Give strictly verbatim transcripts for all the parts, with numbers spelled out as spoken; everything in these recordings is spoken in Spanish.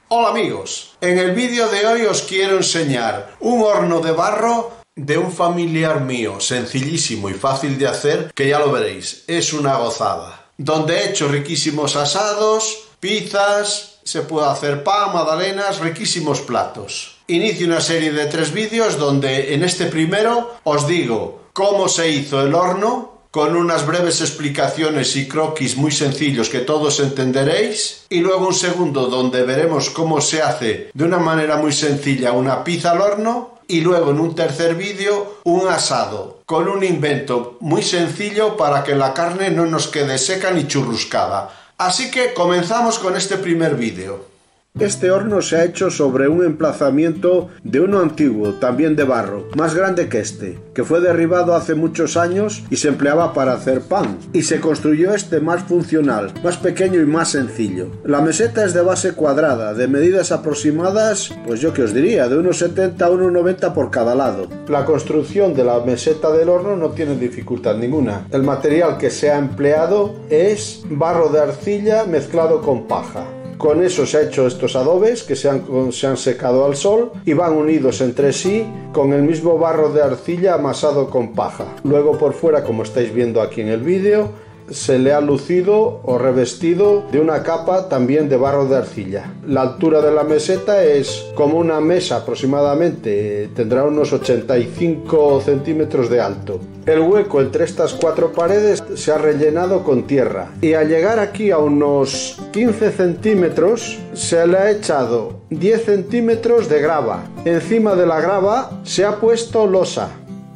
Hola amigos, en el vídeo de hoy os quiero enseñar un horno de barro de un familiar mío, sencillísimo y fácil de hacer, que ya lo veréis, es una gozada. Donde he hecho riquísimos asados, pizzas, se puede hacer pan, magdalenas, riquísimos platos. Inicio una serie de tres vídeos donde en este primero os digo cómo se hizo el horno, con unas breves explicaciones y croquis muy sencillos que todos entenderéis, y luego un segundo donde veremos cómo se hace de una manera muy sencilla una pizza al horno, y luego en un tercer vídeo un asado, con un invento muy sencillo para que la carne no nos quede seca ni churruscada. Así que comenzamos con este primer vídeo. Este horno se ha hecho sobre un emplazamiento de uno antiguo, también de barro, más grande que este, que fue derribado hace muchos años y se empleaba para hacer pan, y se construyó este más funcional, más pequeño y más sencillo. La meseta es de base cuadrada, de medidas aproximadas, pues yo que os diría, de uno setenta a uno noventa por cada lado. La construcción de la meseta del horno no tiene dificultad ninguna. El material que se ha empleado es barro de arcilla mezclado con paja. Con eso se han hecho estos adobes que se han, se han secado al sol y van unidos entre sí con el mismo barro de arcilla amasado con paja. Luego por fuera, como estáis viendo aquí en el vídeo, se le ha lucido o revestido de una capa también de barro de arcilla. La altura de la meseta es como una mesa aproximadamente, tendrá unos ochenta y cinco centímetros de alto. El hueco entre estas cuatro paredes se ha rellenado con tierra y al llegar aquí a unos quince centímetros se le ha echado diez centímetros de grava. Encima de la grava se ha puesto losa.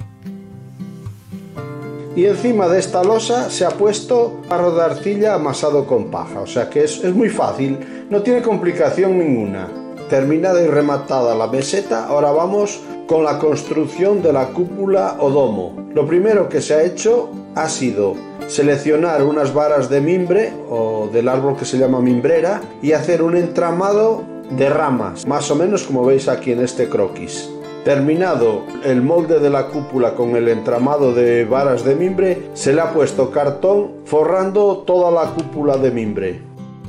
Y encima de esta losa se ha puesto barro de arcilla amasado con paja, o sea que es, es muy fácil, no tiene complicación ninguna. Terminada y rematada la meseta, ahora vamos con la construcción de la cúpula o domo. Lo primero que se ha hecho ha sido seleccionar unas varas de mimbre o del árbol que se llama mimbrera y hacer un entramado de ramas, más o menos como veis aquí en este croquis. Terminado el molde de la cúpula con el entramado de varas de mimbre, se le ha puesto cartón forrando toda la cúpula de mimbre.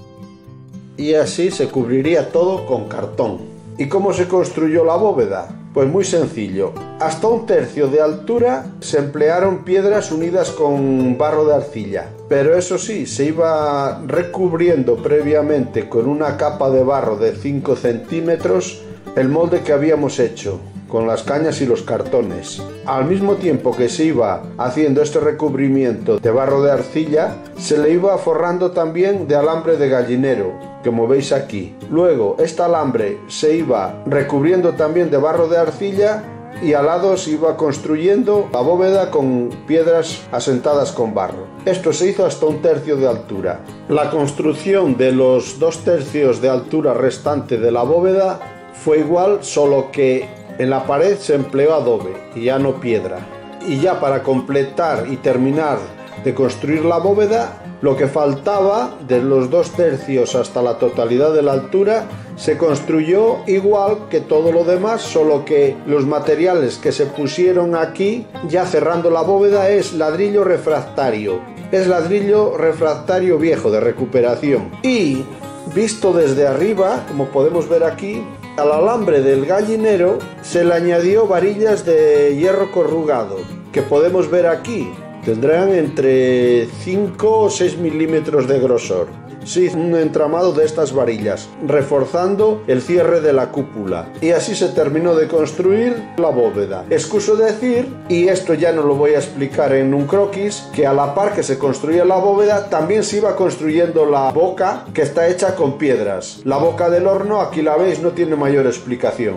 Y así se cubriría todo con cartón. ¿Y cómo se construyó la bóveda? Pues muy sencillo. Hasta un tercio de altura se emplearon piedras unidas con barro de arcilla. Pero eso sí, se iba recubriendo previamente con una capa de barro de cinco centímetros el molde que habíamos hecho, con las cañas y los cartones. Al mismo tiempo que se iba haciendo este recubrimiento de barro de arcilla, se le iba forrando también de alambre de gallinero, como veis aquí. Luego, este alambre se iba recubriendo también de barro de arcilla y al lado se iba construyendo la bóveda con piedras asentadas con barro. Esto se hizo hasta un tercio de altura. La construcción de los dos tercios de altura restante de la bóveda fue igual, solo que en la pared se empleó adobe y ya no piedra. Y ya para completar y terminar de construir la bóveda, lo que faltaba de los dos tercios hasta la totalidad de la altura se construyó igual que todo lo demás, solo que los materiales que se pusieron aquí, ya cerrando la bóveda, es ladrillo refractario. Es ladrillo refractario viejo de recuperación. Y visto desde arriba, como podemos ver aquí, al alambre del gallinero se le añadió varillas de hierro corrugado, que podemos ver aquí. Tendrán entre cinco o seis milímetros de grosor. Se hizo un entramado de estas varillas, reforzando el cierre de la cúpula. Y así se terminó de construir la bóveda. Excuso decir, y esto ya no lo voy a explicar en un croquis, que a la par que se construía la bóveda, también se iba construyendo la boca, que está hecha con piedras. La boca del horno, aquí la veis, no tiene mayor explicación.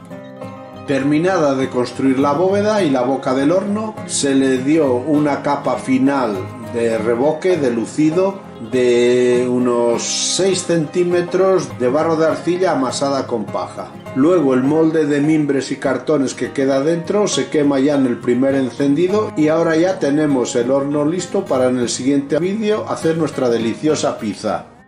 Terminada de construir la bóveda y la boca del horno, se le dio una capa final de revoque, de lucido, de unos seis centímetros de barro de arcilla amasada con paja. Luego el molde de mimbres y cartones que queda dentro se quema ya en el primer encendido y ahora ya tenemos el horno listo para en el siguiente vídeo hacer nuestra deliciosa pizza.